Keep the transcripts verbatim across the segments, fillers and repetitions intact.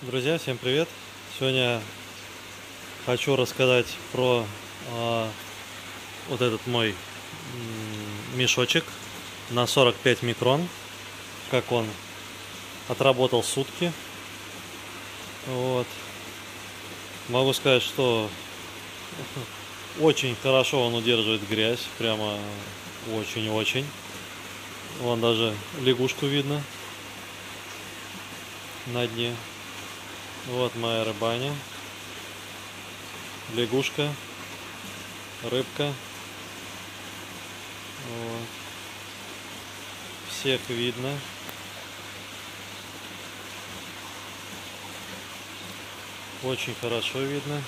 Друзья, всем привет! Сегодня хочу рассказать про а, вот этот мой м, мешочек на сорок пять микрон, как он отработал сутки. Вот. Могу сказать, что очень хорошо он удерживает грязь, прямо очень-очень. Вон даже лягушку видно на дне. Вот моя рыбаня, лягушка, рыбка. Вот. Всех видно. Очень хорошо видно.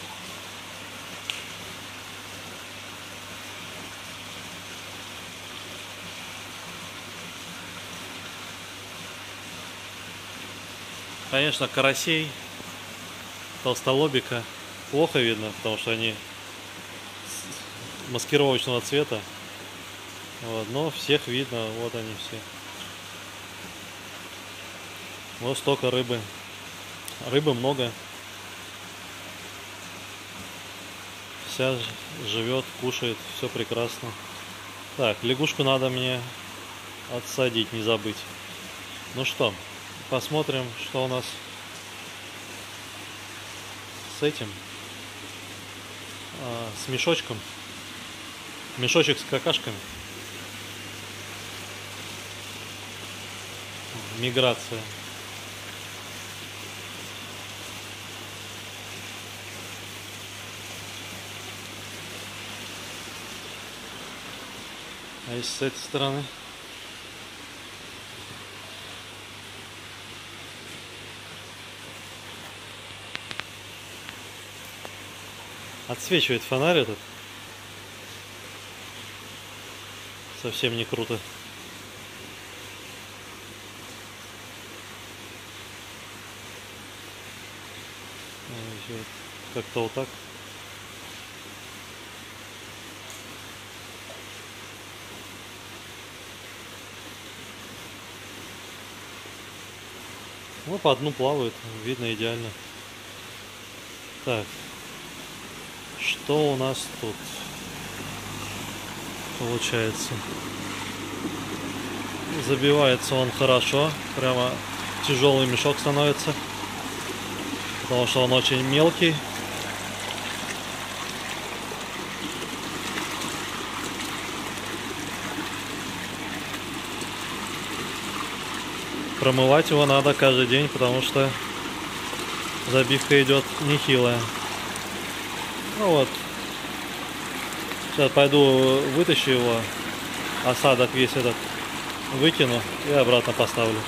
Конечно, карасей, толстолобика плохо видно, потому что они маскировочного цвета. Вот, но всех видно, вот они все. Вот столько рыбы. Рыбы много. Вся живет, кушает, все прекрасно. Так, лягушку надо мне отсадить, не забыть. Ну что, посмотрим, что у нас с этим, а, с мешочком. Мешочек с какашками. Миграция. А если с этой стороны? Отсвечивает фонарь этот. Совсем не круто. Как-то вот так. Ну, по дну плавают, видно идеально. Так, что у нас тут получается? Забивается он хорошо, прямо тяжелый мешок становится, потому что он очень мелкий. Промывать его надо каждый день, потому что забивка идет нехилая. Ну вот. Сейчас пойду вытащу его, осадок весь этот выкину и обратно поставлю.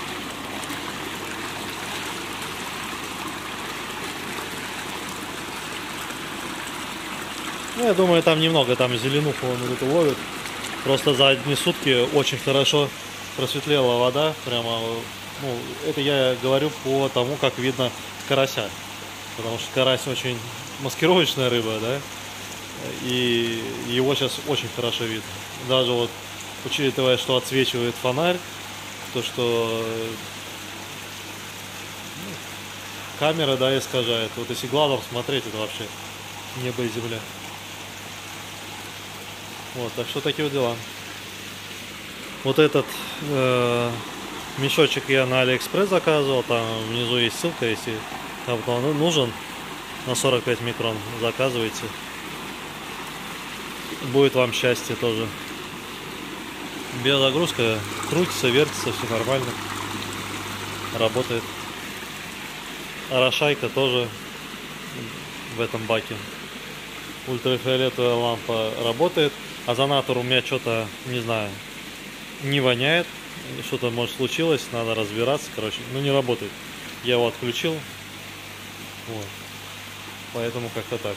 Ну, я думаю, там немного, там зеленуху он вот ловит. Просто за одни сутки очень хорошо просветлела вода. Прямо, ну, это я говорю по тому, как видно карася. Потому что карась очень маскировочная рыба, да? И его сейчас очень хорошо видно. Даже вот, учитывая, что отсвечивает фонарь, то, что ну, камера, да, искажает. Вот если глазом смотреть, это вообще небо и земля. Вот, так что такие вот дела. Вот этот э, мешочек я на Алиэкспресс заказывал. Там внизу есть ссылка, если кому-то нужен на сорок пять микрон, заказывайте. Будет вам счастье тоже. Биозагрузка крутится, вертится, все нормально. Работает. Орошайка тоже в этом баке. Ультрафиолетовая лампа работает. Озонатор у меня что-то, не знаю, не воняет. Что-то может случилось, надо разбираться, короче. Ну, не работает. Я его отключил. Вот. Поэтому как-то так.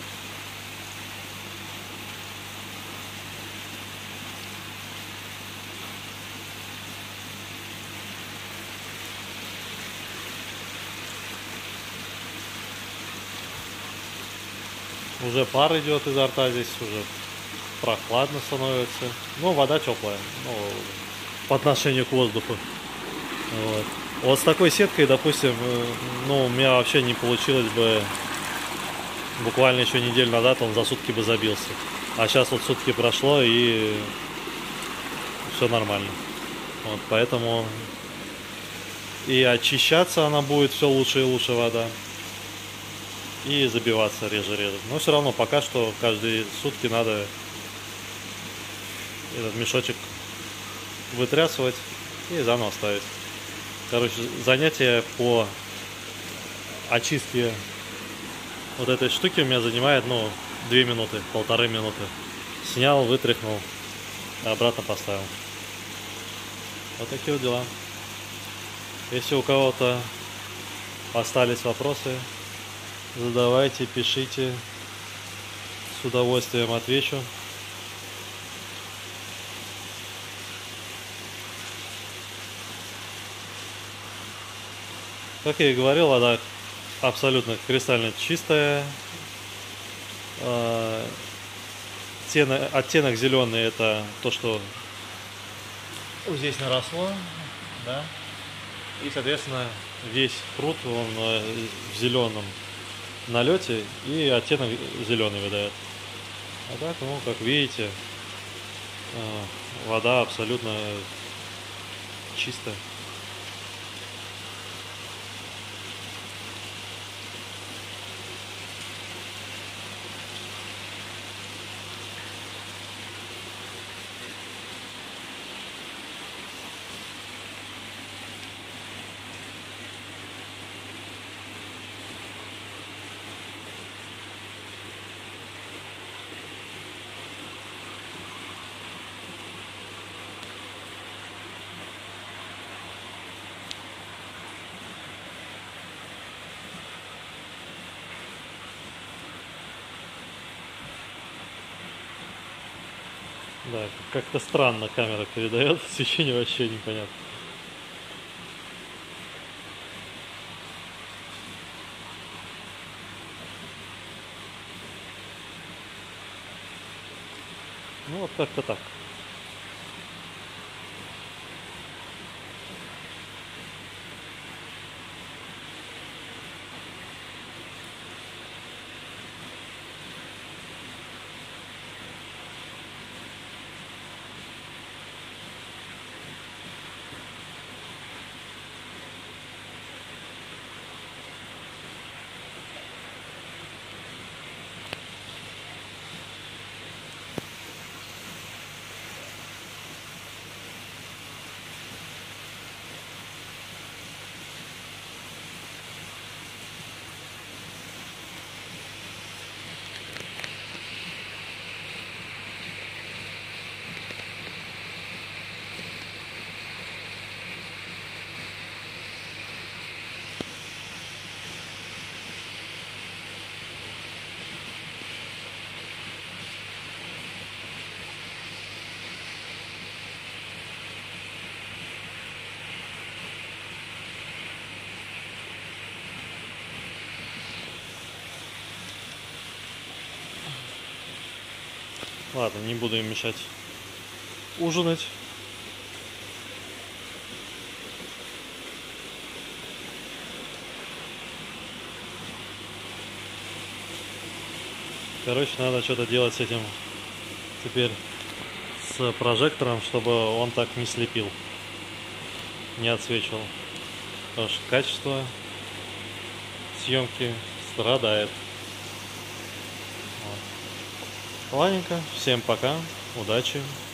Уже пар идет изо рта, здесь уже прохладно становится. Ну, вода теплая, ну, по отношению к воздуху. Вот. Вот с такой сеткой, допустим, ну, у меня вообще не получилось бы, буквально еще неделю назад он за сутки бы забился. А сейчас вот сутки прошло, и все нормально. Вот, поэтому и очищаться она будет все лучше и лучше вода, и забиваться реже-реже. Но все равно пока что каждые сутки надо этот мешочек вытрясывать и заново ставить. Короче, занятие по очистке вот этой штуки у меня занимает, ну, две минуты, полторы минуты. Снял, вытряхнул, обратно поставил. Вот такие вот дела. Если у кого-то остались вопросы, задавайте, пишите. С удовольствием отвечу. Как я и говорил, вода абсолютно кристально чистая. Оттенок, оттенок зеленый — это то, что здесь наросло, да. И, соответственно, весь пруд он в зеленом налете, и оттенок зеленый выдает. А так, ну, как видите, вода абсолютно чистая. Да, как-то странно камера передает, свечение вообще непонятно. Ну вот как-то так. Ладно, не буду им мешать ужинать. Короче, надо что-то делать с этим теперь, с прожектором, чтобы он так не слепил, не отсвечивал. Потому что качество съемки страдает. Вот. Ладненько, всем пока, удачи.